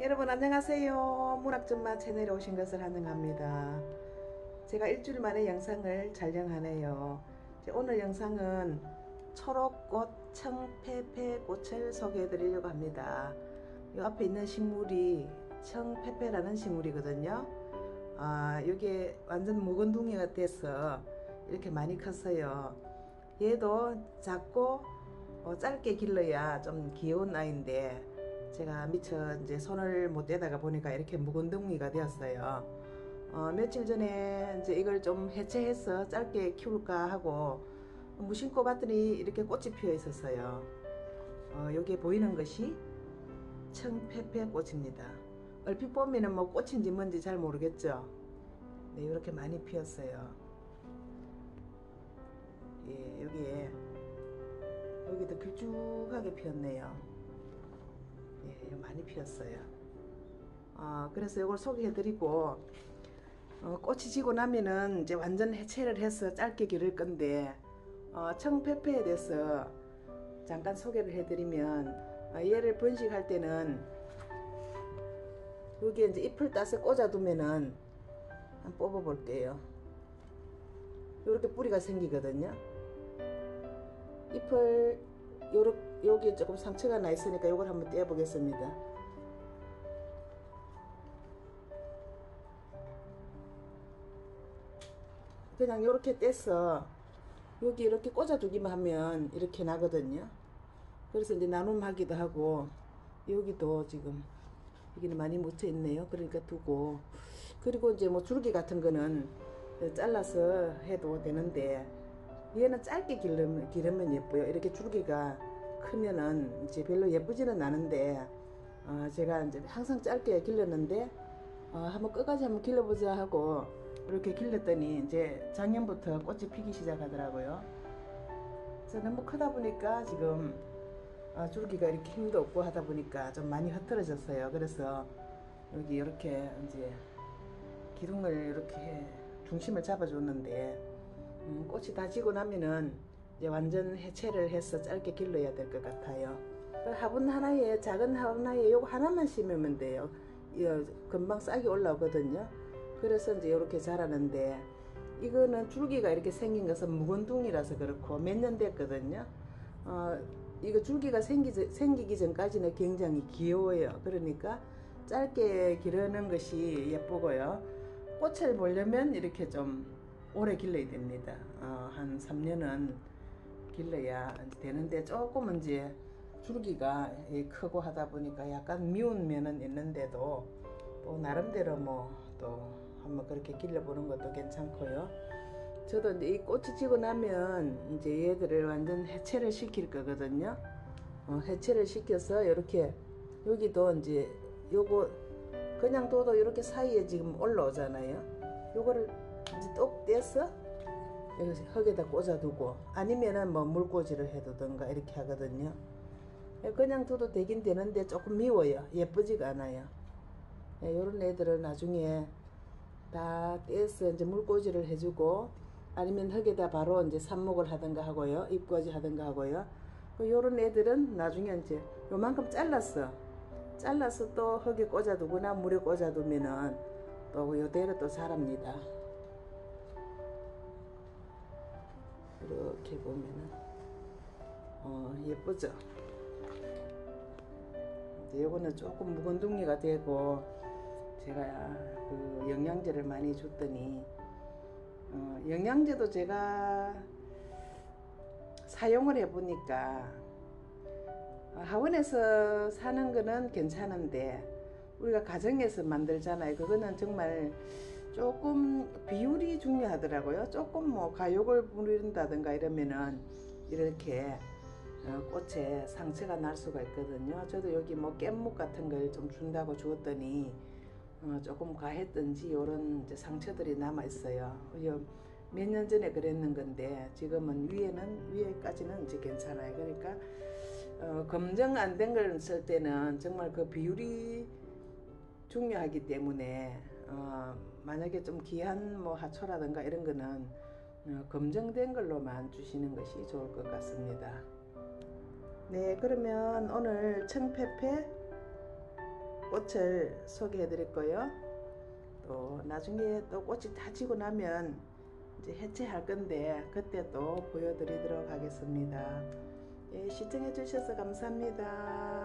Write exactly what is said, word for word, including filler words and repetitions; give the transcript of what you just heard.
여러분 안녕하세요. 문학전마 채널에 오신 것을 환영합니다. 제가 일주일 만에 영상을 촬영하네요. 오늘 영상은 초록꽃 청페페꽃을 소개해 드리려고 합니다. 이 앞에 있는 식물이 청페페라는 식물이거든요. 아, 이게 완전 묵은둥이가 돼서 이렇게 많이 컸어요. 얘도 작고 어, 짧게 길러야 좀 귀여운 아이인데 제가 미처 이제 손을 못 대다가 보니까 이렇게 묵은둥이가 되었어요. 어, 며칠 전에 이제 이걸 좀 해체해서 짧게 키울까 하고 무심코 봤더니 이렇게 꽃이 피어 있었어요. 어, 여기에 보이는 것이 청페페 꽃입니다. 얼핏 보면은 뭐 꽃인지 뭔지 잘 모르겠죠. 네, 이렇게 많이 피었어요. 예, 여기에 여기도 길쭉하게 피었네요. 예, 많이 피었어요. 어, 그래서 이걸 소개해 드리고 어, 꽃이 지고 나면은 이제 완전 해체를 해서 짧게 기를 건데 어, 청페페에 대해서 잠깐 소개를 해 드리면 어, 얘를 번식할 때는 여기에 이제 잎을 따서 꽂아 두면은 한번 뽑아 볼게요. 이렇게 뿌리가 생기거든요. 잎을 요렇게 여기 조금 상처가 나 있으니까 이걸 한번 떼어 보겠습니다. 그냥 이렇게 떼서 여기 이렇게 꽂아 두기만 하면 이렇게 나거든요. 그래서 이제 나눔하기도 하고 여기도 지금 여기는 많이 묻혀 있네요. 그러니까 두고 그리고 이제 뭐 줄기 같은 거는 잘라서 해도 되는데 얘는 짧게 기르면, 기르면 예뻐요. 이렇게 줄기가 크면은 이제 별로 예쁘지는 않은데 어, 제가 이제 항상 짧게 길렀는데 어, 한번 끝까지 한번 길러보자 하고 이렇게 길렀더니 이제 작년부터 꽃이 피기 시작하더라고요. 그래서 너무 크다 보니까 지금 어, 줄기가 이렇게 힘도 없고 하다 보니까 좀 많이 흐트러졌어요. 그래서 여기 이렇게 이제 기둥을 이렇게 중심을 잡아줬는데 음, 꽃이 다 지고 나면은 이제 완전 해체를 해서 짧게 길러야 될 것 같아요. 화분 하나에 작은 화분 하나에 요거 하나만 심으면 돼요. 이거 금방 싹이 올라오거든요. 그래서 이제 이렇게 자라는데 이거는 줄기가 이렇게 생긴 것은 묵은둥이라서 그렇고 몇 년 됐거든요. 어, 이거 줄기가 생기, 생기기 전까지는 굉장히 귀여워요. 그러니까 짧게 기르는 것이 예쁘고요. 꽃을 보려면 이렇게 좀 오래 길러야 됩니다. 어, 한 삼 년은 길러야 되는데 조금 이제 줄기가 크고 하다 보니까 약간 미운 면은 있는데도 또 나름대로 뭐 또 한번 그렇게 길러보는 것도 괜찮고요. 저도 이제 이 꽃이 지고 나면 이제 얘들을 완전 해체를 시킬 거거든요. 어, 해체를 시켜서 이렇게 여기도 이제 요거 그냥 둬도 이렇게 사이에 지금 올라오잖아요. 요거를 이제 똑 떼서 여기 흙에다 꽂아두고 아니면은 뭐 물꽂이를 해두던가 이렇게 하거든요. 그냥 둬도 되긴 되는데 조금 미워요. 예쁘지가 않아요. 요런 애들을 나중에 다 떼서 이제 물꽂이를 해주고 아니면 흙에다 바로 이제 삽목을 하던가 하고요. 잎꽂이 하던가 하고요. 요런 애들은 나중에 이제 요만큼 잘랐어. 잘라서 또 흙에 꽂아두거나 물에 꽂아두면은 또 요대로 또 자랍니다. 이렇게 보면은 어, 예쁘죠. 이제 요거는 조금 묵은둥이가 되고 제가 그 영양제를 많이 줬더니 어, 영양제도 제가 사용을 해보니까 하원에서 사는 거는 괜찮은데 우리가 가정에서 만들잖아요. 그거는 정말 조금 비율이 중요하더라고요. 조금 뭐 가욕을 부린다든가 이러면은 이렇게 어, 꽃에 상처가 날 수가 있거든요. 저도 여기 뭐 깻묵 같은 걸 좀 준다고 주었더니 어, 조금 과했던지 이런 상처들이 남아 있어요. 몇 년 전에 그랬는 건데 지금은 위에는 위에까지는 이제 괜찮아요. 그러니까 어, 검정 안 된 걸 쓸 때는 정말 그 비율이 중요하기 때문에 어, 만약에 좀 귀한 뭐 하초라든가 이런 거는 어, 검정된 걸로만 주시는 것이 좋을 것 같습니다. 네, 그러면 오늘 청페페 꽃을 소개해 드릴 거요. 또 나중에 또 꽃이 다 지고 나면 이제 해체할 건데 그때 또 보여드리도록 하겠습니다. 예, 시청해 주셔서 감사합니다.